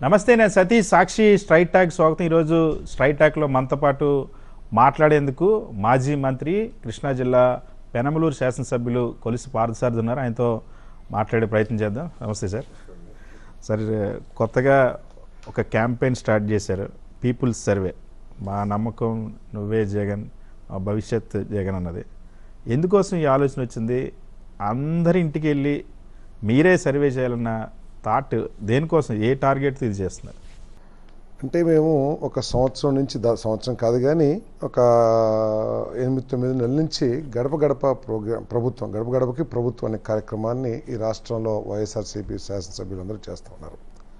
నమస్తే, నేను సతీష్. సాక్షి straight talk స్వాగతం. ఈరోజు స్ట్రైట్ టాక్లో మనతో పాటు మాట్లాడేందుకు మాజీ మంత్రి, కృష్ణా జిల్లా పెనమలూరు శాసనసభ్యులు కొలుసు పార్థసారథి ఉన్నారు. ఆయనతో మాట్లాడే ప్రయత్నం చేద్దాం. నమస్తే సార్. సార్, కొత్తగా ఒక క్యాంపెయిన్ స్టార్ట్ చేశారు, పీపుల్స్ సర్వే. మా నమ్మకం నువ్వే జగన్, మా భవిష్యత్ జగన్ అన్నది. ఎందుకోసం ఈ ఆలోచన వచ్చింది? అందరి ఇంటికి వెళ్ళి మీరే సర్వే చేయాలన్న థాట్ దేనికోసం, ఏ టార్గెట్ ఇది చేస్తున్నారు? అంటే మేము ఒక సంవత్సరం నుంచి, సంవత్సరం కాదు కానీ ఒక 8-9 నెలల నుంచి గడప గడప ప్రభుత్వం, గడప గడపకి ప్రభుత్వం అనే కార్యక్రమాన్ని ఈ రాష్ట్రంలో YSRCP శాసనసభ్యులందరూ చేస్తూ ఉన్నారు.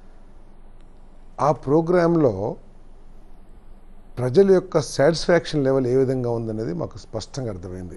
ఆ ప్రోగ్రాంలో ప్రజల యొక్క సాటిస్ఫాక్షన్ లెవెల్ ఏ విధంగా ఉందనేది మాకు స్పష్టంగా అర్థమైంది.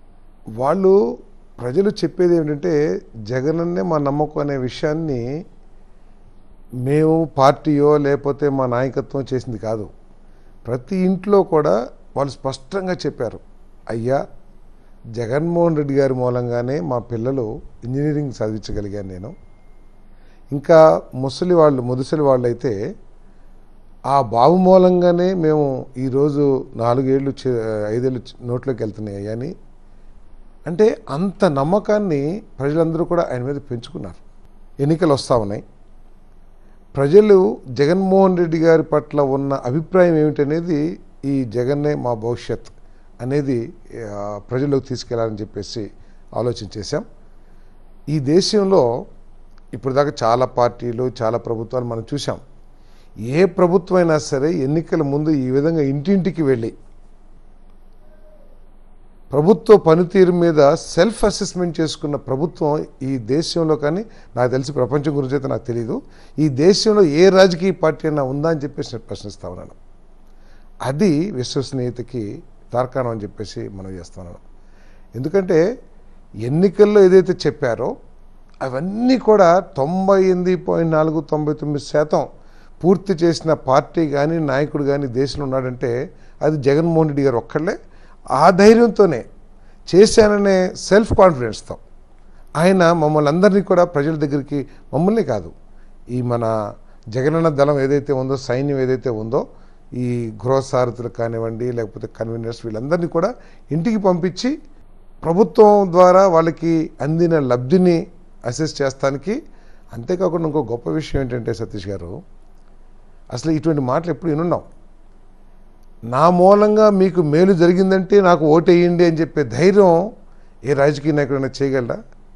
ప్రజలు చెప్పేది ఏమిటంటే, జగనన్నే మా నమ్మకం అనే విషయాన్ని మేము పార్టీయో లేకపోతే మా నాయకత్వం చేసింది కాదు. ప్రతి ఇంట్లో కూడా వాళ్ళు స్పష్టంగా చెప్పారు, అయ్యా జగన్మోహన్ రెడ్డి గారి మూలంగానే మా పిల్లలు ఇంజనీరింగ్ చదివించగలిగాను నేను. ఇంకా ముసలి వాళ్ళు అయితే ఆ బాబు మూలంగానే మేము ఈరోజు 4 ఏళ్ళు 5 ఏళ్ళు నోట్లోకి వెళ్తున్నాయి అని. అంటే అంత నమ్మకాన్ని ప్రజలందరూ కూడా ఆయన మీద పెంచుకున్నారు. ఎన్నికలు వస్తూ ఉన్నాయి, ప్రజలు జగన్మోహన్ రెడ్డి గారి పట్ల ఉన్న అభిప్రాయం ఏమిటనేది, ఈ జగన్నే మా భవిష్యత్ అనేది ప్రజల్లోకి తీసుకెళ్లాలని చెప్పేసి ఆలోచన చేశాం. ఈ దేశంలో ఇప్పుడు దాకా చాలా పార్టీలు, చాలా ప్రభుత్వాలు మనం చూసాం. ఏ ప్రభుత్వం అయినా సరే ఎన్నికల ముందు ఈ విధంగా ఇంటింటికి వెళ్ళి ప్రభుత్వ పనితీరు మీద సెల్ఫ్ అసెస్మెంట్ చేసుకున్న ప్రభుత్వం ఈ దేశంలో, కానీ నాకు తెలిసి ప్రపంచం గురించి అయితే నాకు తెలియదు, ఈ దేశంలో ఏ రాజకీయ పార్టీ అయినా ఉందా అని చెప్పేసి నేను ప్రశ్నిస్తా ఉన్నాను. అది విశ్వసనీయతకి తార్కాణం అని చెప్పేసి మనం చేస్తున్నాను. ఎందుకంటే ఎన్నికల్లో ఏదైతే చెప్పారో అవన్నీ కూడా 98.4-99% పూర్తి చేసిన పార్టీ కానీ నాయకుడు కానీ దేశంలో ఉన్నాడంటే అది జగన్మోహన్ రెడ్డి గారు ఒక్కళ్ళే. ఆ ధైర్యంతోనే చేశాననే సెల్ఫ్ కాన్ఫిడెన్స్తో ఆయన మమ్మల్ని అందరినీ కూడా ప్రజల దగ్గరికి, మమ్మల్ని కాదు, ఈ మన జగనన్న దళం ఏదైతే ఉందో, సైన్యం ఏదైతే ఉందో, ఈ గృహసారథులు కానివ్వండి లేకపోతే కన్వీనర్స్, వీళ్ళందరినీ కూడా ఇంటికి పంపించి ప్రభుత్వం ద్వారా వాళ్ళకి అందిన లబ్ధిని అసెస్ చేస్తానికి. అంతేకాకుండా ఇంకో గొప్ప విషయం ఏంటంటే సతీష్ గారు, అసలు ఇటువంటి మాటలు ఎప్పుడు వినున్నాం. నా మూలంగా మీకు మేలు జరిగిందంటే నాకు ఓటేయండి అని చెప్పే ధైర్యం ఏ రాజకీయ నాయకుడైనా చేయగలరా?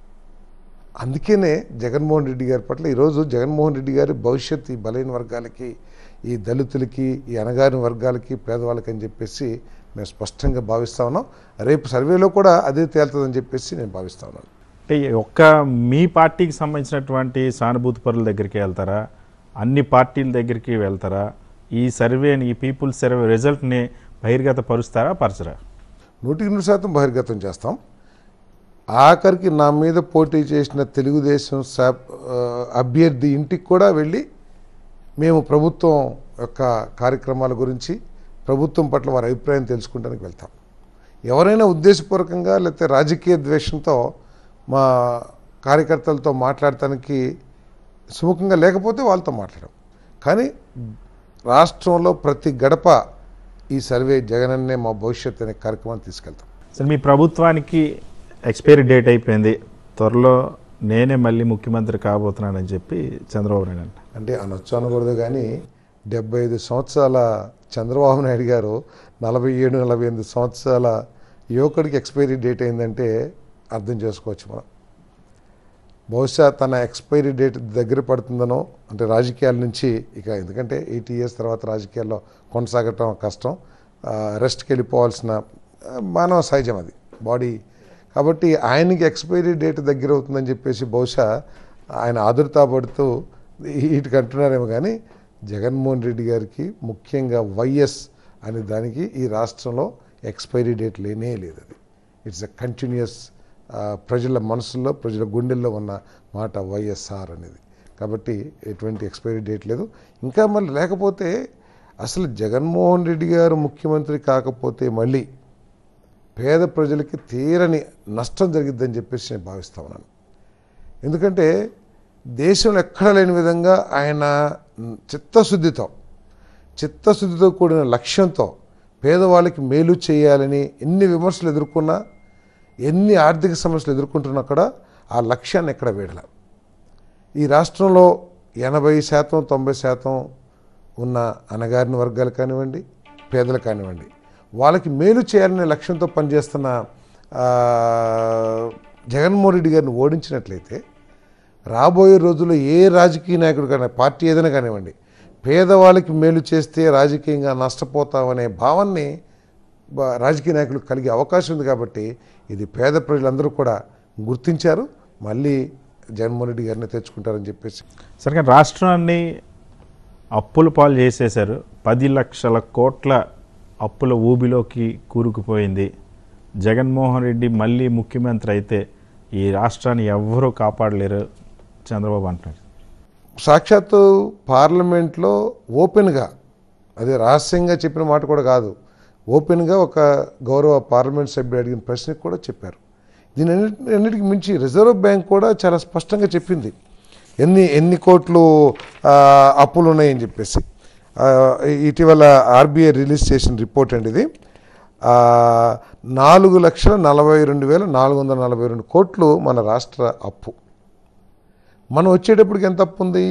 అందుకనే జగన్మోహన్ రెడ్డి గారి పట్ల ఈరోజు జగన్మోహన్ రెడ్డి గారి భవిష్యత్ ఈ బలైన వర్గాలకి, ఈ దళితులకి, ఈ అణగారిన వర్గాలకి, పేదవాళ్ళకి అని చెప్పేసి మేము స్పష్టంగా భావిస్తా ఉన్నాం. రేపు సర్వేలో కూడా అదే తేలుతుందని చెప్పేసి నేను భావిస్తా ఉన్నాను. అంటే ఒక్క మీ పార్టీకి సంబంధించినటువంటి సానుభూతి పరుల దగ్గరికి వెళ్తారా, అన్ని పార్టీల దగ్గరికి వెళ్తారా? ఈ సర్వేని, ఈ పీపుల్స్ సర్వే రిజల్ట్ని బహిర్గత పరుస్తారా, పరచరా? 100% బహిర్గతం చేస్తాం. ఆఖరికి నా మీద పోటీ చేసిన తెలుగుదేశం అభ్యర్థి ఇంటికి కూడా వెళ్ళి మేము ప్రభుత్వం యొక్క కార్యక్రమాల గురించి, ప్రభుత్వం పట్ల వారి అభిప్రాయం తెలుసుకుంటానికి వెళ్తాం. ఎవరైనా ఉద్దేశపూర్వకంగా లేకపోతే రాజకీయ ద్వేషంతో మా కార్యకర్తలతో మాట్లాడటానికి సుముఖంగా లేకపోతే వాళ్ళతో మాట్లాడాం. కానీ రాష్ట్రంలో ప్రతి గడప ఈ సర్వే జగనన్నే మా భవిష్యత్ అనే కార్యక్రమాన్ని తీసుకెళ్తాం. సార్, మీ ప్రభుత్వానికి ఎక్స్పైరీ డేట్ అయిపోయింది, త్వరలో నేనే మళ్ళీ ముఖ్యమంత్రి కాబోతున్నానని చెప్పి చంద్రబాబు నాయుడు అంటే అనొచ్చు అనకూడదు కానీ 75 సంవత్సరాల చంద్రబాబు నాయుడు గారు 47-48 సంవత్సరాల యువకుడికి ఎక్స్పైరీ డేట్ అయిందంటే అర్థం చేసుకోవచ్చు మనం. బహుశా తన ఎక్స్పైరీ డేట్ దగ్గర పడుతుందనో, అంటే రాజకీయాల నుంచి ఇక, ఎందుకంటే 80 years తర్వాత రాజకీయాల్లో కొనసాగటం కష్టం, రెస్ట్కి వెళ్ళిపోవాల్సిన మానవ సహజం అది, బాడీ. కాబట్టి ఆయనకి ఎక్స్పైరీ డేట్ దగ్గర అవుతుందని చెప్పేసి బహుశా ఆయన ఆదుర్తాపడుతూ వీటికి అంటున్నారేమో. కానీ జగన్మోహన్ రెడ్డి గారికి ముఖ్యంగా వైఎస్ అనే దానికి ఈ రాష్ట్రంలో ఎక్స్పైరీ డేట్ లేనే లేదు. అది ఇట్స్ ఎ కంటిన్యూస్, ప్రజల మనసుల్లో, ప్రజల గుండెల్లో ఉన్న మాట వైఎస్ఆర్ అనేది. కాబట్టి ఎటువంటి ఎక్స్పైరీ డేట్ లేదు. ఇంకా మళ్ళీ లేకపోతే అసలు జగన్మోహన్ రెడ్డి గారు ముఖ్యమంత్రి కాకపోతే మళ్ళీ పేద ప్రజలకి తీరని నష్టం జరిగిద్దని చెప్పేసి నేను భావిస్తా ఉన్నాను. ఎందుకంటే దేశంలో ఎక్కడా లేని విధంగా ఆయన చిత్తశుద్ధితో కూడిన లక్ష్యంతో పేదవాళ్ళకి మేలు చేయాలని ఎన్ని విమర్శలు ఎదుర్కొన్నా, ఎన్ని ఆర్థిక సమస్యలు ఎదుర్కొంటున్నా కూడా ఆ లక్ష్యాన్ని ఎక్కడ వీడల. ఈ రాష్ట్రంలో 80% 90% ఉన్న అణగారిన వర్గాలు కానివ్వండి, పేదలు కానివ్వండి, వాళ్ళకి మేలు చేయాలనే లక్ష్యంతో పనిచేస్తున్న జగన్మోహన్ రెడ్డి గారిని ఓడించినట్లయితే రాబోయే రోజుల్లో ఏ రాజకీయ నాయకుడు కానీ, పార్టీ ఏదైనా కానివ్వండి, పేదవాళ్ళకి మేలు చేస్తే రాజకీయంగా నష్టపోతామనే భావాన్ని రాజకీయ నాయకులు కలిగే అవకాశం ఉంది. కాబట్టి ఇది పేద ప్రజలందరూ కూడా గుర్తించారు. మళ్ళీ జగన్మోహన్ రెడ్డి గారిని తెచ్చుకుంటారని చెప్పేసి. సరిగ్గా రాష్ట్రాన్ని అప్పుల పాలు చేసేశారు. 10 లక్షల కోట్ల అప్పుల ఊబిలోకి కూరుకుపోయింది. జగన్మోహన్ రెడ్డి మళ్ళీ ముఖ్యమంత్రి అయితే ఈ రాష్ట్రాన్ని ఎవ్వరూ కాపాడలేరు చంద్రబాబు అంటున్నారు. సాక్షాత్తు పార్లమెంట్లో ఓపెన్గా, అదే రహస్యంగా చెప్పిన మాట కూడా కాదు, ఓపెన్గా ఒక గౌరవ పార్లమెంట్ సభ్యుడు అడిగిన ప్రశ్నకు కూడా చెప్పారు. దీని అన్నిటికీ మించి రిజర్వ్ బ్యాంక్ కూడా చాలా స్పష్టంగా చెప్పింది ఎన్ని కోట్లు అప్పులు ఉన్నాయని చెప్పేసి. ఇటీవల ఆర్బీఐ రిలీజ్ చేసిన రిపోర్ట్ అండి ఇది. 4,42,442 కోట్లు మన రాష్ట్ర అప్పు. మనం వచ్చేటప్పటికి ఎంత అప్పు ఉంది?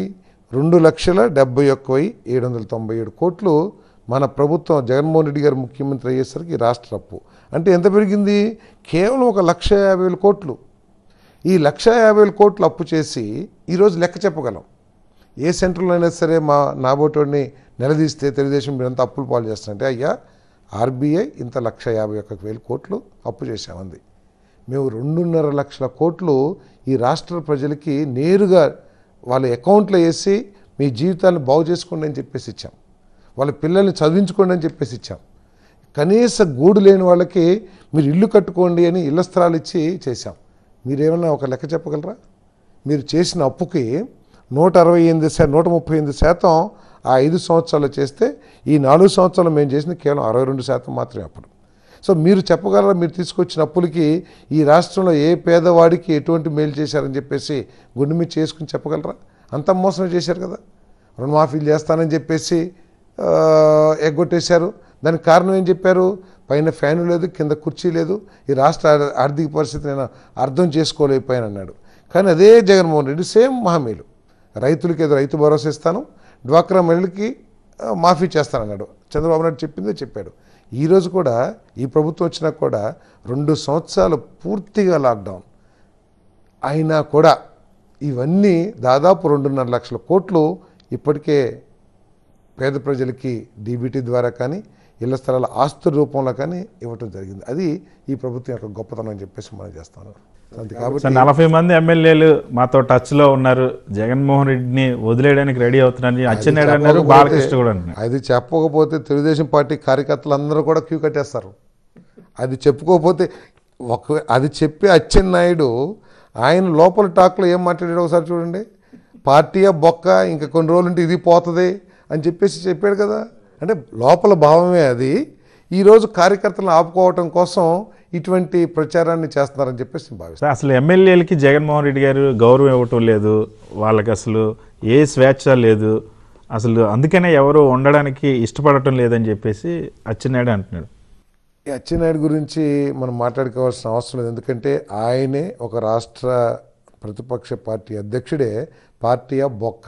2,71,797 కోట్లు మన ప్రభుత్వం జగన్మోహన్ రెడ్డి గారు ముఖ్యమంత్రి అయ్యేసరికి రాష్ట్ర అప్పు. అంటే ఎంత పెరిగింది? కేవలం 1,50,000 కోట్లు. ఈ 1,50,000 కోట్లు అప్పు చేసి ఈరోజు లెక్క చెప్పగలం. ఏ సెంటర్లో అయినా సరే నాబోటోడిని నిలదీస్తే తెలుగుదేశం మీరు ఎంత అప్పులు పాలు చేస్తారంటే, అయ్యా ఆర్బీఐ ఇంత 1,51,000 కోట్లు అప్పు చేశామంది. మేము 2.5 లక్షల కోట్లు ఈ రాష్ట్ర ప్రజలకి నేరుగా వాళ్ళ అకౌంట్లో వేసి మీ జీవితాన్ని బాగు చేసుకోండి అని చెప్పేసి ఇచ్చాం. వాళ్ళ పిల్లల్ని చదివించుకోండి అని చెప్పేసి ఇచ్చాం. కనీస గూడు లేని వాళ్ళకి మీరు ఇల్లు కట్టుకోండి అని ఇళ్ల స్థలాలు ఇచ్చి చేశాం. మీరేమన్నా ఒక లెక్క చెప్పగలరా? మీరు చేసిన అప్పుకి 138% ఆ 5 సంవత్సరాలు చేస్తే ఈ 4 సంవత్సరాలు మేము చేసిన కేవలం 62% మాత్రమే అప్పుడు. సో మీరు చెప్పగలరా? మీరు తీసుకొచ్చిన అప్పులకి ఈ రాష్ట్రంలో ఏ పేదవాడికి ఎటువంటి మేలు చేశారని చెప్పేసి గుండె మీద చేసుకుని చెప్పగలరా? అంత మోసం చేశారు కదా. రుణమాఫీలు చేస్తానని చెప్పేసి ఎగ్గొట్టేశారు. దానికి కారణం ఏం చెప్పారు? పైన ఫ్యాను లేదు, కింద కుర్చీ లేదు, ఈ రాష్ట్ర ఆర్థిక పరిస్థితి నేను అర్థం చేసుకోలేకపోయాను అన్నాడు. కానీ అదే జగన్మోహన్ రెడ్డి సేమ్ హామీలు, రైతులకి ఏదో రైతు భరోసా ఇస్తాను, డ్వాక్రా మహిళలకి మాఫీ చేస్తానన్నాడు. చంద్రబాబు నాయుడు చెప్పిందే చెప్పాడు. ఈరోజు కూడా ఈ ప్రభుత్వం వచ్చినా కూడా 2 సంవత్సరాలు పూర్తిగా లాక్డౌన్ అయినా కూడా ఇవన్నీ దాదాపు 2.5 లక్షల కోట్లు ఇప్పటికే పేద ప్రజలకి డీబీటీ ద్వారా కానీ ఇళ్ల స్థలాల ఆస్తుల రూపంలో కానీ ఇవ్వటం జరిగింది. అది ఈ ప్రభుత్వం యొక్క గొప్పతనం అని చెప్పేసి మనం చేస్తాను. కాబట్టి 40 మంది ఎమ్మెల్యేలు మాతో టచ్లో ఉన్నారు, జగన్మోహన్ రెడ్డిని వదిలేయడానికి రెడీ అవుతున్నారని అచ్చెన్నాయుడు అన్నారు, బాలకృష్ణ కూడా అన్నారు. అది చెప్పకపోతే తెలుగుదేశం పార్టీ కార్యకర్తలు అందరూ కూడా క్యూ కట్టేస్తారు. అది చెప్పుకోకపోతే అది చెప్పి అచ్చెన్నాయుడు ఆయన లోపల టాక్లో ఏం మాట్లాడాడు ఒకసారి చూడండి. పార్టీయా బొక్క, ఇంకా కొన్ని రోజులుంటే ఇది పోతుంది అని చెప్పేసి చెప్పాడు కదా. అంటే లోపల భావమే అది. ఈరోజు కార్యకర్తలను ఆపుకోవటం కోసం ఇటువంటి ప్రచారాన్ని చేస్తున్నారని చెప్పేసి భావిస్తాను. అసలు ఎమ్మెల్యేలకి జగన్మోహన్ రెడ్డి గారు గౌరవం ఇవ్వటం లేదు, వాళ్ళకి అసలు ఏ స్వేచ్ఛ లేదు, అసలు అందుకనే ఎవరు ఉండడానికి ఇష్టపడటం లేదని చెప్పేసి అచ్చెన్నాయుడు అంటున్నాడు. ఈ అచ్చెన్నాయుడు గురించి మనం మాట్లాడుకోవాల్సిన అవసరం లేదు. ఎందుకంటే ఆయనే ఒక రాష్ట్ర ప్రతిపక్ష పార్టీ అధ్యక్షుడే పార్టీయా బొక్క,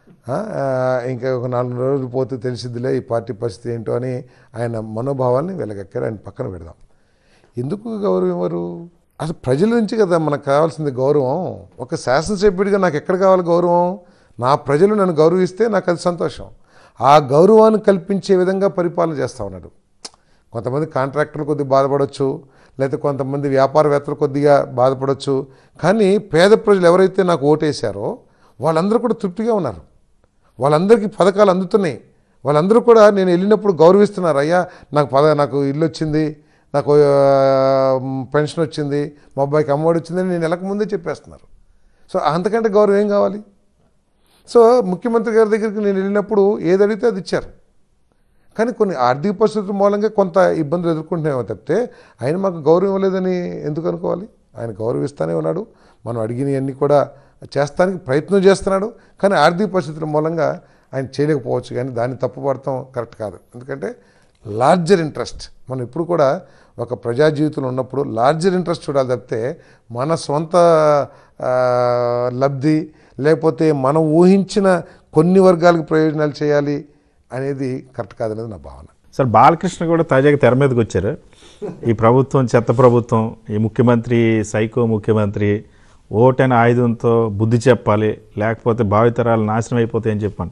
ఇంకా ఒక 4 రోజులు పోతే తెలిసిద్దిలే ఈ పార్టీ పరిస్థితి ఏంటో అని ఆయన మనోభావాల్ని వెలగక్కారు. ఆయన పక్కన పెడదాం. ఎందుకు గౌరవం ఇవ్వరు? అసలు ప్రజల నుంచి కదా మనకు కావాల్సింది గౌరవం. ఒక శాసనసభ్యుడిగా నాకు ఎక్కడ కావాలి గౌరవం? నా ప్రజలు నన్ను గౌరవిస్తే నాకు అది సంతోషం. ఆ గౌరవాన్ని కల్పించే విధంగా పరిపాలన చేస్తూ ఉన్నాడు. కొంతమంది కాంట్రాక్టర్లు కొద్దిగా బాధపడవచ్చు, లేకపోతే కొంతమంది వ్యాపారవేత్తలు కొద్దిగా బాధపడవచ్చు. కానీ పేద ప్రజలు ఎవరైతే నాకు ఓటేశారో వాళ్ళందరూ కూడా తృప్తిగా ఉన్నారు. వాళ్ళందరికీ పథకాలు అందుతున్నాయి. వాళ్ళందరూ కూడా నేను వెళ్ళినప్పుడు గౌరవిస్తున్నారు. అయ్యా నాకు ఇల్లు వచ్చింది, నాకు పెన్షన్ వచ్చింది, మా అబ్బాయికి అమ్మఒడి వచ్చిందని నేను నెలకు ముందే చెప్పేస్తున్నారు. సో అంతకంటే గౌరవం ఏం కావాలి? సో ముఖ్యమంత్రి గారి దగ్గరికి నేను వెళ్ళినప్పుడు ఏది అడిగితే అది ఇచ్చారు. కానీ కొన్ని ఆర్థిక పరిస్థితుల మూలంగా కొంత ఇబ్బందులు ఎదుర్కొంటున్నామో తప్పితే ఆయన మాకు గౌరవం ఇవ్వలేదని ఎందుకు అనుకోవాలి? ఆయన గౌరవిస్తూనే ఉన్నాడు. మనం అడిగినవన్నీ కూడా చేస్తానికి ప్రయత్నం చేస్తున్నాడు. కానీ ఆర్థిక పరిస్థితుల మూలంగా ఆయన చేయలేకపోవచ్చు, కానీ దాన్ని తప్పుపడతాం కరెక్ట్ కాదు. ఎందుకంటే లార్జర్ ఇంట్రెస్ట్, మనం ఇప్పుడు కూడా ఒక ప్రజా జీవితంలో ఉన్నప్పుడు లార్జర్ ఇంట్రెస్ట్ చూడాలి తప్పితే మన సొంత లబ్ధి లేకపోతే మనం ఊహించిన కొన్ని వర్గాలకు ప్రయోజనాలు చేయాలి అనేది కరెక్ట్ కాదనేది నా భావన. సార్ బాలకృష్ణ కూడా తాజాగా తెర మీదకి వచ్చారు. ఈ ప్రభుత్వం చెత్త ప్రభుత్వం, ఈ ముఖ్యమంత్రి సైకో ముఖ్యమంత్రి, ఓటైన ఆయుధంతో బుద్ధి చెప్పాలి లేకపోతే భావితరాలు నాశనం అయిపోతాయని చెప్పాను.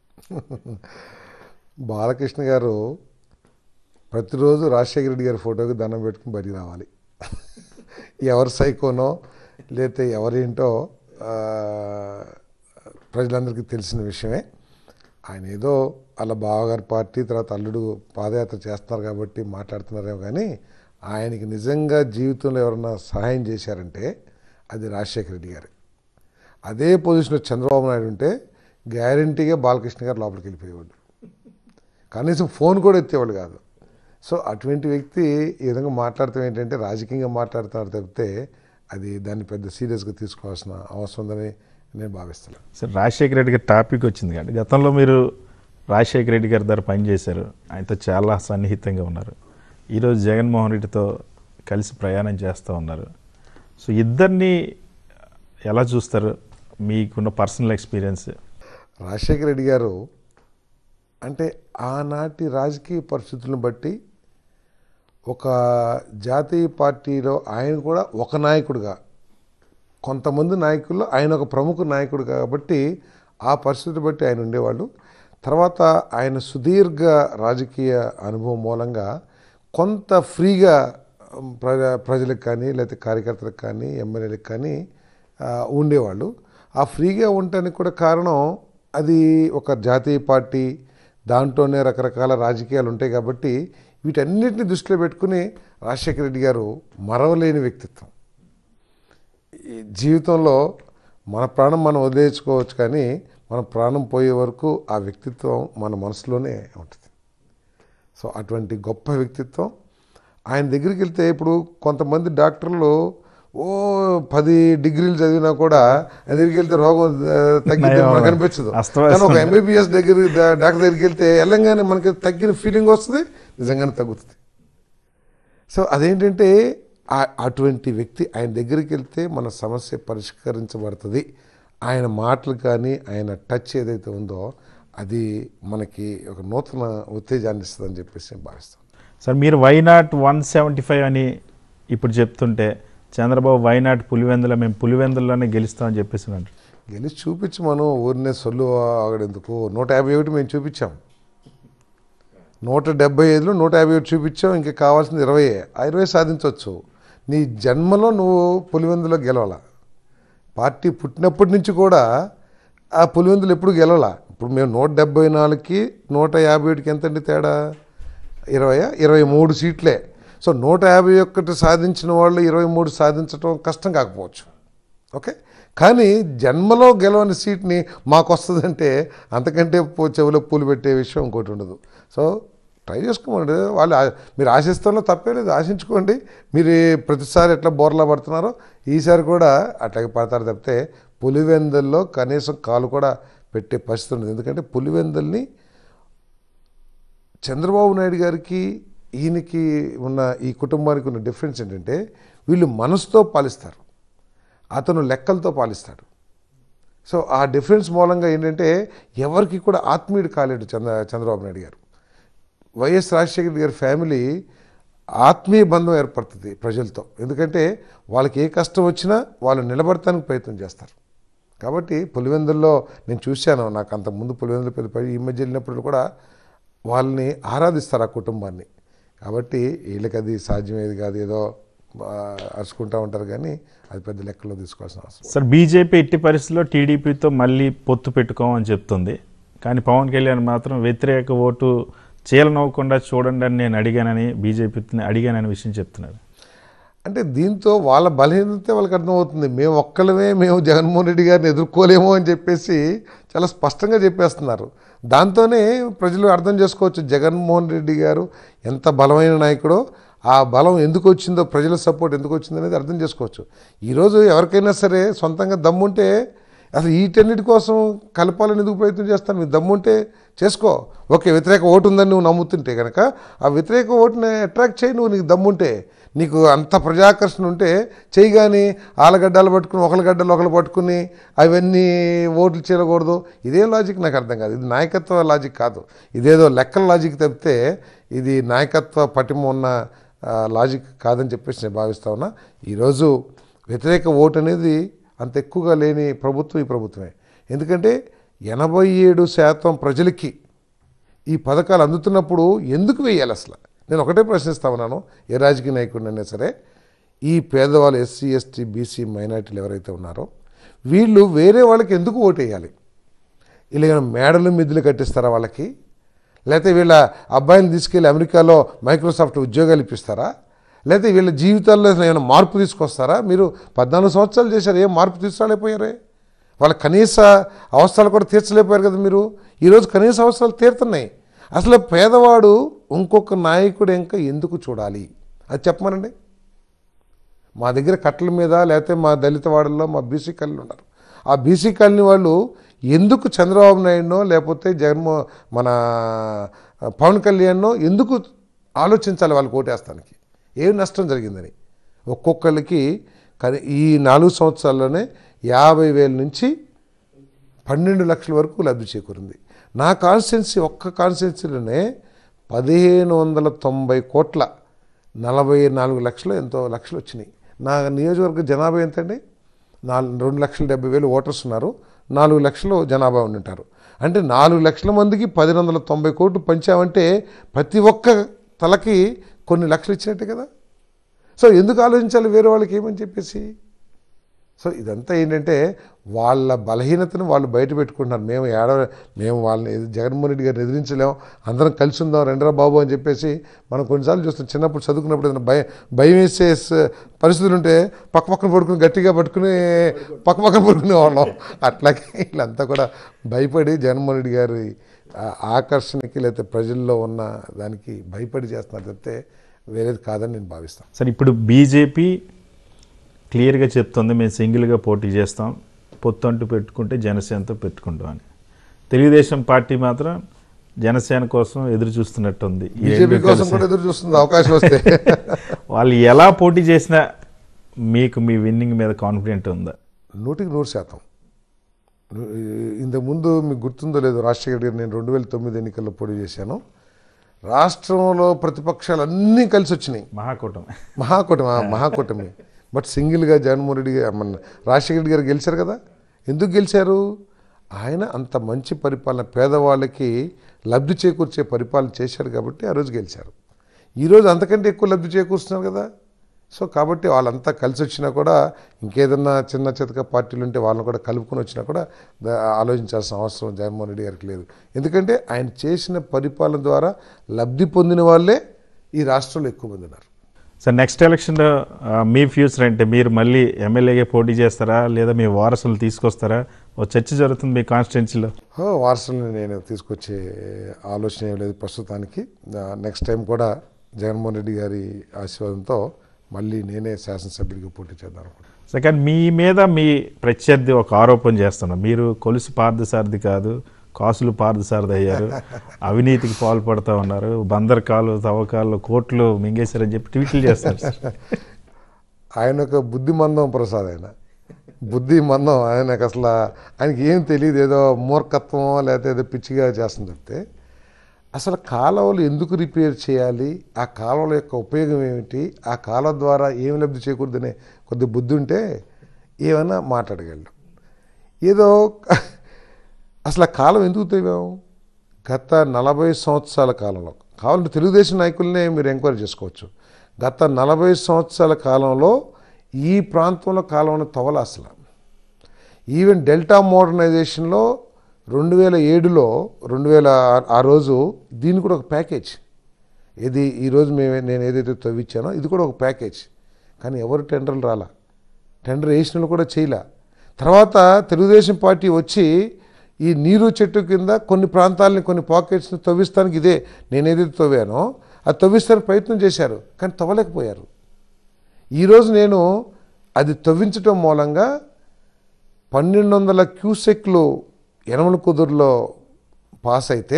బాలకృష్ణ గారు ప్రతిరోజు రాజశేఖర రెడ్డి గారి ఫోటోకి దండం పెట్టుకుని బయటికి రావాలి. ఎవరు సైకోనో లేకపోతే ఎవరేంటో ప్రజలందరికీ తెలిసిన విషయమే. ఆయన ఏదో అలా బావగారి పార్టీ తర్వాత అల్లుడు పాదయాత్ర చేస్తున్నారు కాబట్టి మాట్లాడుతున్నారేమో, కానీ ఆయనకి నిజంగా జీవితంలో ఎవరన్నా సహాయం చేశారంటే అది రాజశేఖర రెడ్డి గారు. అదే పొజిషన్లో చంద్రబాబు నాయుడు ఉంటే గ్యారంటీగా బాలకృష్ణ గారు లోపలికి వెళ్ళిపోయేవాడు, కనీసం ఫోన్ కూడా ఎత్తేవాళ్ళు కాదు. సో అటువంటి వ్యక్తి ఈ విధంగా మాట్లాడటం ఏంటంటే రాజకీయంగా మాట్లాడుతున్నారు తప్పితే అది దాన్ని పెద్ద సీరియస్గా తీసుకోవాల్సిన అవసరం ఉందని నేను భావిస్తున్నాను. సార్ రాజశేఖర రెడ్డి గారి టాపిక్ వచ్చింది కాబట్టి, గతంలో మీరు రాజశేఖర రెడ్డి గారి దగ్గర పనిచేశారు, ఆయనతో చాలా సన్నిహితంగా ఉన్నారు. ఈరోజు జగన్మోహన్ రెడ్డితో కలిసి ప్రయాణం చేస్తూ ఉన్నారు. సో ఇద్దరిని ఎలా చూస్తారు, మీకున్న పర్సనల్ ఎక్స్పీరియన్స్? రాజశేఖర రెడ్డి గారు అంటే ఆనాటి రాజకీయ పరిస్థితులను బట్టి ఒక జాతీయ పార్టీలో ఆయన కూడా ఒక నాయకుడిగా, కొంతమంది నాయకుల్లో ఆయన ఒక ప్రముఖ నాయకుడు కాబట్టి ఆ పరిస్థితి బట్టి ఆయన ఉండేవాళ్ళు. తర్వాత ఆయన సుదీర్ఘ రాజకీయ అనుభవం మూలంగా కొంత ఫ్రీగా ప్రజలకు కానీ లేకపోతే కార్యకర్తలకు కానీ ఎమ్మెల్యేలకు కానీ ఉండేవాళ్ళు. ఆ ఫ్రీగా ఉండటానికి కూడా కారణం అది ఒక జాతీయ పార్టీ, దాంట్లోనే రకరకాల రాజకీయాలు ఉంటాయి కాబట్టి వీటన్నిటిని దృష్టిలో పెట్టుకుని రాజశేఖర రెడ్డి గారు మరవలేని వ్యక్తిత్వం. ఈ జీవితంలో మన ప్రాణం మనం వదిలేసుకోవచ్చు, కానీ మన ప్రాణం పోయే వరకు ఆ వ్యక్తిత్వం మన మనసులోనే ఉంటుంది. సో అటువంటి గొప్ప వ్యక్తిత్వం. ఆయన దగ్గరికి వెళ్తే ఇప్పుడు కొంతమంది డాక్టర్లు 10 డిగ్రీలు చదివినా కూడా ఆయన దగ్గరికి వెళ్తే రోగం తగ్గితే మనకు అనిపించదు. కానీ ఒక ఎంబీబీఎస్ డాక్టర్ దగ్గరికి వెళ్తే వెళ్ళంగానే మనకి తగ్గిన ఫీలింగ్ వస్తుంది, నిజంగానే తగ్గుతుంది. సో అదేంటంటే అటువంటి వ్యక్తి ఆయన దగ్గరికి వెళ్తే మన సమస్య పరిష్కరించబడుతుంది. ఆయన మాటలు కానీ ఆయన టచ్ ఏదైతే ఉందో అది మనకి ఒక నూతన ఉత్తేజాన్ని ఇస్తుందని చెప్పేసి భావిస్తాం. సార్ మీరు వైనాట్ 175 అని ఇప్పుడు చెప్తుంటే చంద్రబాబు వైనాట్ పులివెందుల మేము పులివెందుల్లోనే గెలుస్తామని చెప్పేసి అంటారు. గెలిచి చూపించి మనం ఊరినే సొల్లు ఆగడెందుకు. 151 మేము చూపించాం, 175లో 151 చూపించాం, ఇంకా కావాల్సింది 20. ఆ 20 సాధించవచ్చు. నీ జన్మలో నువ్వు పులివెందులో గెలవాల. పార్టీ పుట్టినప్పటి నుంచి కూడా ఆ పులివెందులు ఎప్పుడు గెలవాల. ఇప్పుడు మేము 174కి 151కి ఎంతండి తేడా? 23 సీట్లే. సో 151 సాధించిన వాళ్ళు 23 సాధించడం కష్టం కాకపోవచ్చు, ఓకే. కానీ జన్మలో గెలవని సీట్ని మాకు వస్తుందంటే అంతకంటే చెవిలో పూలు పెట్టే విషయం ఇంకోటి ఉండదు. సో ట్రై చేసుకోమండి. వాళ్ళు మీరు ఆశిస్తాలో తప్పే లేదు, ఆశించుకోండి. మీరు ప్రతిసారి ఎట్లా బోర్లా పడుతున్నారో ఈసారి కూడా అట్లాగే పడతారు తప్పితే పులివెందుల్లో కనీసం కాలు కూడా పెట్టే పరిస్థితి ఉండదు. ఎందుకంటే పులివెందుల్ని చంద్రబాబు నాయుడు గారికి ఈయనకి ఉన్న ఈ కుటుంబానికి ఉన్న డిఫరెన్స్ ఏంటంటే వీళ్ళు మనసుతో పాలిస్తారు, అతను లెక్కలతో పాలిస్తాడు. సో ఆ డిఫరెన్స్ మూలంగా ఏంటంటే ఎవరికి కూడా ఆత్మీయుడు కాలేడు చంద్రబాబు నాయుడు గారు. వైఎస్ రాజశేఖర గారి ఫ్యామిలీ ఆత్మీయ బంధం ఏర్పడుతుంది ప్రజలతో. ఎందుకంటే వాళ్ళకి ఏ కష్టం వచ్చినా వాళ్ళు నిలబడటానికి ప్రయత్నం చేస్తారు. కాబట్టి పులివెందుల్లో నేను చూశాను, నాకు అంత ముందు పులివెందులు పెద్ద ఈ మధ్య వెళ్ళినప్పుడు కూడా వాళ్ళని ఆరాధిస్తారు ఆ కుటుంబాన్ని. కాబట్టి వీళ్ళకి అది సాధ్యమేది కాదు, ఏదో అరుచుకుంటూ ఉంటారు, కానీ అది పెద్ద లెక్కలో తీసుకోవాల్సిన అవసరం. సార్ బీజేపీ ఎట్టి పరిస్థితుల్లో టీడీపీతో మళ్ళీ పొత్తు పెట్టుకోమని చెప్తుంది, కానీ పవన్ కళ్యాణ్ మాత్రం వ్యతిరేక ఓటు చీలనవ్వకుండా చూడండి అని నేను అడిగానని బీజేపీని అడిగానని విషయం చెప్తున్నారు. అంటే దీంతో వాళ్ళ బలహీనత వాళ్ళకి అర్థమవుతుంది. మేము ఒక్కళ్ళమే మేము జగన్మోహన్ రెడ్డి గారిని ఎదుర్కోలేము అని చెప్పేసి చాలా స్పష్టంగా చెప్పేస్తున్నారు. దాంతోనే ప్రజలు అర్థం చేసుకోవచ్చు జగన్మోహన్ రెడ్డి గారు ఎంత బలమైన నాయకుడో, ఆ బలం ఎందుకు వచ్చిందో, ప్రజల సపోర్ట్ ఎందుకు వచ్చిందో అనేది అర్థం చేసుకోవచ్చు. ఈరోజు ఎవరికైనా సరే సొంతంగా దమ్ముంటే అసలు వీటన్నిటి కోసం కలపాలని ఎందుకు ప్రయత్నం చేస్తాను? మీ దమ్ముంటే చేసుకో. ఓకే, వ్యతిరేక ఓటు ఉందని నువ్వు నమ్ముతుంటే కనుక ఆ వ్యతిరేక ఓటుని అట్రాక్ట్ చేయి. నువ్వు నీకు దమ్ముంటే, నీకు అంత ప్రజాకర్షణ ఉంటే చేయి. కానీ ఆలగడ్డలు పట్టుకుని ఒకళ్ళు పట్టుకుని అవన్నీ ఓట్లు చేయకూడదు. ఇదేం లాజిక్ నాకు అర్థం కాదు. ఇది నాయకత్వ లాజిక్ కాదు. ఇదేదో లెక్కల లాజిక్ తప్పితే ఇది నాయకత్వ పటిమ ఉన్న లాజిక్ కాదని చెప్పేసి నేను భావిస్తా ఉన్నా. ఈరోజు వ్యతిరేక ఓటు అనేది అంత ఎక్కువగా లేని ప్రభుత్వం ఈ ప్రభుత్వమే. ఎందుకంటే 87% ప్రజలకి ఈ పథకాలు అందుతున్నప్పుడు ఎందుకు వేయాలి అసలు? నేను ఒకటే ప్రశ్నిస్తా ఉన్నాను, ఏ రాజకీయ నాయకుడినైనా సరే, ఈ పేదవాళ్ళు ఎస్సీ ఎస్టీ బీసీ మైనార్టీలు ఎవరైతే ఉన్నారో వీళ్ళు వేరే వాళ్ళకి ఎందుకు ఓటు వేయాలి? ఇలా మేడలు మిద్దులు కట్టిస్తారా వాళ్ళకి? లేకపోతే వీళ్ళ అబ్బాయిని తీసుకెళ్ళి అమెరికాలో మైక్రోసాఫ్ట్ ఉద్యోగాలు ఇప్పిస్తారా? లేకపోతే వీళ్ళ జీవితాల్లో ఏమైనా మార్పు తీసుకొస్తారా? మీరు 14 సంవత్సరాలు చేశారు, ఏం మార్పు తీసుకురాలేకపోయారే? వాళ్ళ కనీస అవసరాలు కూడా తీర్చలేకపోయారు కదా మీరు. ఈరోజు కనీస అవసరాలు తీరుతున్నాయి. అసలు పేదవాడు ఇంకొక నాయకుడు ఇంకా ఎందుకు చూడాలి? అది చెప్పమనండి. మా దగ్గర కట్టల మీద లేకపోతే మా దళిత వాడల్లో మా బీసీ కాలనీ ఉన్నారు. ఆ బీసీ కాలనీ వాళ్ళు ఎందుకు చంద్రబాబు నాయుడునో లేకపోతే మన పవన్ కళ్యాణ్నో ఎందుకు ఆలోచించాలి వాళ్ళకి ఓటేస్తానికి? ఏం నష్టం జరిగిందని? ఒక్కొక్కరికి ఈ 4 సంవత్సరాల్లోనే 50,000 నుంచి 12 లక్షల వరకు లబ్ధి చేకూరింది. నా కాన్స్టిట్యున్సీ ఒక్క కాన్స్టిట్యున్సీలోనే 1590 కోట్ల 44 లక్షలు ఎంతో లక్షలు వచ్చినాయి. నా నియోజకవర్గ జనాభా ఎంతండి? 2,70,000 ఓటర్స్ ఉన్నారు. 4 లక్షలు జనాభా ఉండింటారు. అంటే 4 లక్షల మందికి 1,190 కోట్లు పంచామంటే ప్రతి ఒక్క తలకి కొన్ని లక్షలు ఇచ్చినట్టే కదా. సో ఎందుకు ఆలోచించాలి వేరే వాళ్ళకి ఏమని చెప్పేసి? సో ఇదంతా ఏంటంటే వాళ్ళ బలహీనతను వాళ్ళు బయట పెట్టుకుంటున్నారు. మేము వాళ్ళని జగన్మోహన్ రెడ్డి గారిని ఎదిరించలేము, అందరం కలిసి ఉందాం రెండరా బాబు అని చెప్పేసి మనం కొన్నిసార్లు చూస్తాం. చిన్నప్పుడు చదువుకున్నప్పుడు ఏదైనా భయం వేసే పరిస్థితులు ఉంటే పక్కన పడుకుని గట్టిగా పట్టుకుని పక్కన పడుకునే వాళ్ళం. అట్లాగే వీళ్ళంతా కూడా భయపడి జగన్మోహన్ రెడ్డి గారి ఆకర్షణకి లేకపోతే ప్రజల్లో ఉన్న దానికి భయపడి చేస్తున్నారు తప్పితే వేరేది కాదని నేను భావిస్తాను. సరే, ఇప్పుడు బీజేపీ క్లియర్గా చెప్తుంది మేము సింగిల్గా పోటీ చేస్తాం, పొత్తు అంటూ పెట్టుకుంటే జనసేనతో పెట్టుకుంటాం అని. తెలుగుదేశం పార్టీ మాత్రం జనసేన కోసం ఎదురు చూస్తున్నట్టుంది. బీజేపీ కోసం కూడా ఎదురు చూస్తుంది అవకాశం వస్తే. వాళ్ళు ఎలా పోటీ చేసినా మీకు మీ విన్నింగ్ మీద కాన్ఫిడెంట్ ఉందా? 100%. ఇంతకుముందు మీకు గుర్తుందో లేదో, రాజశేఖర్ గారు నేను 2009 ఎన్నికల్లో పోటీ చేశాను. రాష్ట్రంలో ప్రతిపక్షాలు అన్నీ కలిసి వచ్చినాయి. మహాకూటమి. బట్ సింగిల్గా జగన్మోహన్ రెడ్డి రాజశేఖర రెడ్డి గారు గెలిచారు కదా. ఎందుకు గెలిచారు? ఆయన అంత మంచి పరిపాలన, పేదవాళ్ళకి లబ్ధి చేకూర్చే పరిపాలన చేశారు కాబట్టి ఆ రోజు గెలిచారు. ఈరోజు అంతకంటే ఎక్కువ లబ్ధి చేకూరుస్తున్నారు కదా. సో కాబట్టి వాళ్ళంతా కలిసి వచ్చినా కూడా ఇంకేదన్నా చిన్న చితక పార్టీలు ఉంటే వాళ్ళని కూడా కలుపుకొని వచ్చినా కూడా ఆలోచించాల్సిన అవసరం జగన్మోహన్ రెడ్డి గారికి లేదు. ఎందుకంటే ఆయన చేసిన పరిపాలన ద్వారా లబ్ధి పొందిన వాళ్ళే ఈ రాష్ట్రంలో ఎక్కువ మంది ఉన్నారు. సార్, నెక్స్ట్ ఎలక్షన్లో మీ ఫ్యూచర్ అంటే మీరు మళ్ళీ ఎమ్మెల్యేగా పోటీ చేస్తారా లేదా మీ వారసులు తీసుకొస్తారా? ఓ చర్చ జరుగుతుంది మీ కాన్స్టిట్యున్సీలో. వారసులను నేను తీసుకొచ్చే ఆలోచన ఏం లేదు ప్రస్తుతానికి. నెక్స్ట్ టైం కూడా జగన్మోహన్ రెడ్డి గారి ఆశీర్వాదంతో మళ్ళీ నేనే శాసనసభ్యుడిగా పోటీ చేద్దాం. సెకండ్, మీ మీద మీ ప్రత్యర్థి ఒక ఆరోపణ చేస్తున్నారు, మీరు కొలుసు పార్థసారథి కాదు కాసులు పార్థసారథి అయ్యారు, అవినీతికి పాల్పడుతూ ఉన్నారు, బందరకాలు తవ్వకాలు కోట్లు మింగేశారని చెప్పి ట్వీట్లు చేస్తారు. ఆయన ఒక బుద్ధిమందం ప్రసాద్. బుద్ధి మందం. ఆయనకు అసలు ఆయనకి ఏం తెలియదు, ఏదో మూర్ఖత్వం లేకపోతే ఏదో పిచ్చిగా చేస్తుంది తప్పితే అసలు కాలువలు ఎందుకు రిపేర్ చేయాలి, ఆ కాలువల యొక్క ఉపయోగం ఏమిటి, ఆ కాలువ ద్వారా ఏమి లబ్ధి చేకూడదనే కొద్ది బుద్ధి ఉంటే ఏమైనా మాట్లాడగలడు. ఏదో అసలు ఆ కాలం ఎందుకు తవ్వాము? గత 40 సంవత్సరాల కాలంలో, కావాలంటే తెలుగుదేశం నాయకులనే మీరు ఎంక్వైరీ చేసుకోవచ్చు, గత 40 సంవత్సరాల కాలంలో ఈ ప్రాంతంలో కాలువను తవ్వల. అసలు ఈవెన్ డెల్టా మోడర్నైజేషన్లో 2007లో ఆ రోజు దీన్ని కూడా ఒక ప్యాకేజ్, ఇది ఈరోజు నేను ఏదైతే తవ్వించానో ఇది కూడా ఒక ప్యాకేజ్. కానీ ఎవరు టెండర్లు రాలా, టెండర్ వేసిన కూడా చేయలే. తర్వాత తెలుగుదేశం పార్టీ వచ్చి ఈ నీరు చెట్టు కింద కొన్ని ప్రాంతాలని కొన్ని పాకెట్స్ని తవ్విస్తానికి ఇదే నేను ఏదైతే తవ్వానో అది తవ్విస్తానికి ప్రయత్నం చేశారు, కానీ తవ్వలేకపోయారు. ఈరోజు నేను అది తవ్వించటం మూలంగా 1200 క్యూసెక్లు యనమల కుదురులో పాస్ అయితే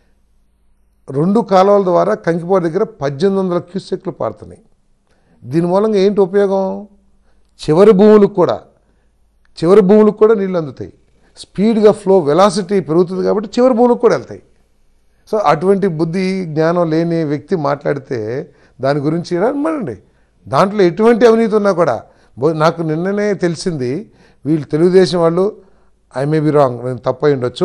2 కాలువల ద్వారా కంకిపోటు దగ్గర 1800 క్యూసెక్లు పారుతున్నాయి. దీని మూలంగా ఏంటి ఉపయోగం? చివరి భూములకు కూడా నీళ్ళు అందుతాయి. స్పీడ్గా ఫ్లో వెలాసిటీ పెరుగుతుంది కాబట్టి చివరి భూములకు కూడా వెళ్తాయి. సో అటువంటి బుద్ధి జ్ఞానం లేని వ్యక్తి మాట్లాడితే దాని గురించి రమ్మనండి. దాంట్లో ఎటువంటి అవినీతి ఉన్నా కూడా నాకు నిన్ననే తెలిసింది, వీళ్ళు తెలుగుదేశం వాళ్ళు, ఐ మే బి రాంగ్, నేను తప్పై ఉండొచ్చు,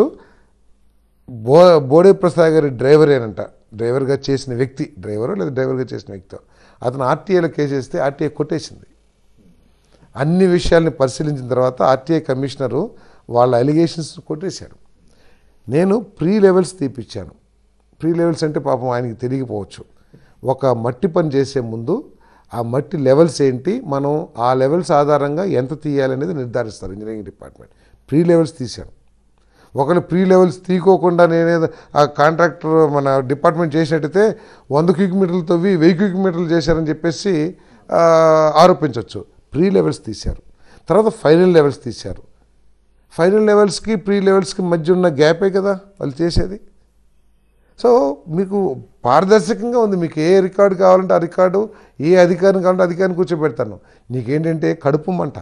బోడే ప్రసాద్ గారి డ్రైవరేనంట, డ్రైవర్గా చేసిన వ్యక్తి, డ్రైవర్గా చేసిన వ్యక్తి, అతను ఆర్టీఐలో కేసు వేస్తే ఆర్టీఐ కొట్టేసింది. అన్ని విషయాల్ని పరిశీలించిన తర్వాత ఆర్టీఐ కమిషనరు వాళ్ళ అలిగేషన్స్ కొట్టేశాడు. నేను ప్రీ లెవెల్స్ తీపిచ్చాను. ప్రీ లెవెల్స్ అంటే పాపం ఆయనకి తెలియకపోవచ్చు. ఒక మట్టి పని చేసే ముందు ఆ మట్టి లెవెల్స్ ఏంటి, మనం ఆ లెవెల్స్ ఆధారంగా ఎంత తీయాలనేది నిర్ధారిస్తారు ఇంజనీరింగ్ డిపార్ట్మెంట్. ప్రీ లెవెల్స్ తీశాను. ఒకవేళ ప్రీ లెవెల్స్ తీయకోకుండా నేనే ఆ కాంట్రాక్టర్ మన డిపార్ట్మెంట్ చేసినట్టయితే 100 క్యూబిక్ మీటర్లు తవ్వి 1000 క్యూబిక్ మీటర్లు చేశారని చెప్పేసి ఆరోపించవచ్చు. ప్రీ లెవెల్స్ తీశారు. తర్వాత ఫైనల్ లెవెల్స్ తీశారు. ఫైనల్ లెవెల్స్కి ప్రీ లెవెల్స్కి మధ్య ఉన్న గ్యాపే కదా వాళ్ళు చేసేది. సో మీకు పారదర్శకంగా ఉంది. మీకు ఏ రికార్డు కావాలంటే ఆ రికార్డు, ఏ అధికారిని కావాలంటే అధికారిని కూర్చోబెడతాను. నీకేంటంటే కడుపు మంట.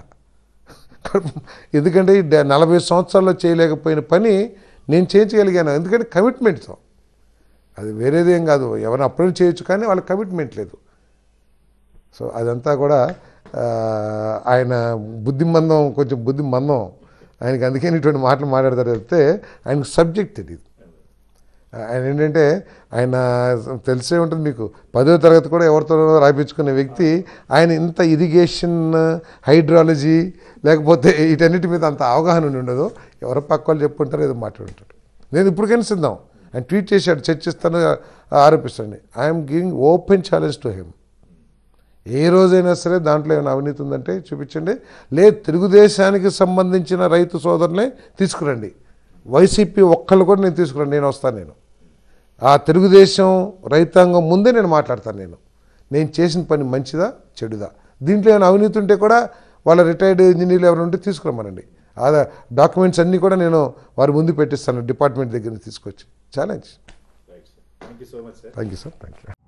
ఎందుకంటే 40 సంవత్సరాల్లో చేయలేకపోయిన పని నేను చేయించగలిగాను. ఎందుకంటే కమిట్మెంట్తో, అది వేరేదేం కాదు. ఎవరిని అప్రోచ్ చేయొచ్చు కానీ వాళ్ళ కమిట్మెంట్ లేదు. సో అదంతా కూడా ఆయన కొంచెం బుద్ధి మందం ఆయనకి, అందుకని ఇటువంటి మాటలు మాట్లాడతారు. చెప్తే ఆయనకు సబ్జెక్ట్ తెలియదు. ఆయన ఏంటంటే ఆయన తెలిసే ఉంటుంది మీకు, 10వ తరగతి కూడా ఎవరితో రాయించుకునే వ్యక్తి ఆయన ఇంత ఇరిగేషన్, హైడ్రాలజీ లేకపోతే వీటన్నిటి మీద అంత అవగాహన ఉండదు. ఎవరో పక్క వాళ్ళు చెప్పుకుంటారో ఏదో మాట్లాడుంటారు. నేను ఇప్పటికైనా సిద్ధం. ఆయన ట్వీట్ చేశాడు, చర్చిస్తాను, ఆరోపిస్తాను. I'm giving open challenge to him. ఏ రోజైనా సరే దాంట్లో ఏమైనా అవినీతి ఉందంటే చూపించండి. లేదు తెలుగుదేశానికి సంబంధించిన రైతు సోదరులే తీసుకురండి, వైసీపీ ఒక్కళ్ళు కూడా నేను తీసుకురండి, నేను వస్తాను. ఆ తెలుగుదేశం రైతాంగం ముందే నేను మాట్లాడతాను. నేను చేసిన పని మంచిదా చెడుదా, దీంట్లో ఏమైనా అవినీతి ఉంటే కూడా వాళ్ళ రిటైర్డ్ ఇంజనీర్లు ఎవరు ఉంటే తీసుకురమ్మనండి. ఆ డాక్యుమెంట్స్ అన్నీ కూడా నేను వారి ముందు పెట్టిస్తాను, డిపార్ట్మెంట్ దగ్గర తీసుకొచ్చి. Challenge. Thank you so much sir. Thank you sir. Thank you.